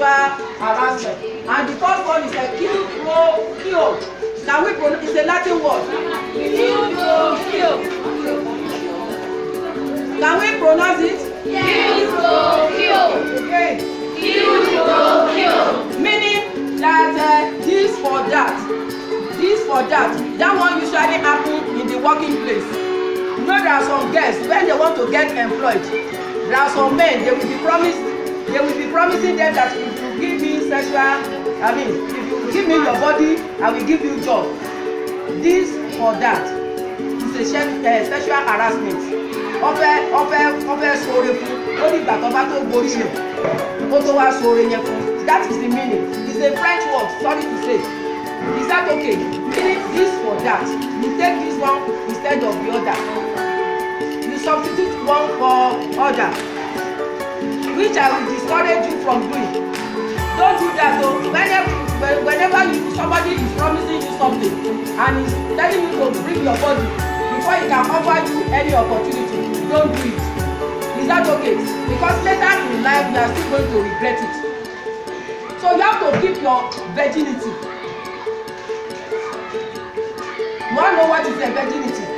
sexual harassment. And the first one is a kill pro kill. Can we pronounce? It's a Latin word. Kill pro kill. Can we pronounce it? Kill pro kill. Okay. Kill pro kill. Meaning that this for that. This for that. That one usually happens in the working place. You know, there are some girls when they want to get employed. There are some men, they will be promising them that if you give me sexual, if you give me your body, I will give you job. This or that is a sexual harassment. Ọfẹ sọ̀rọ̀ fún, ó ní ìgbà tó bá tó borí yẹn, ó tó wá sọ̀rọ̀ yẹn fún. That is the meaning. It's a French word, sorry to say. Is that okay? Meaning this for that. You take this one instead of the other. You substitute one for other, which I will discourage you from doing. Don't do that though. Whenever somebody is promising you something and is telling you to bring your body before he can offer you any opportunity, don't do it. Is that okay? Because later in life you are still going to regret it. So you have to keep your virginity. You want to know what is a virginity?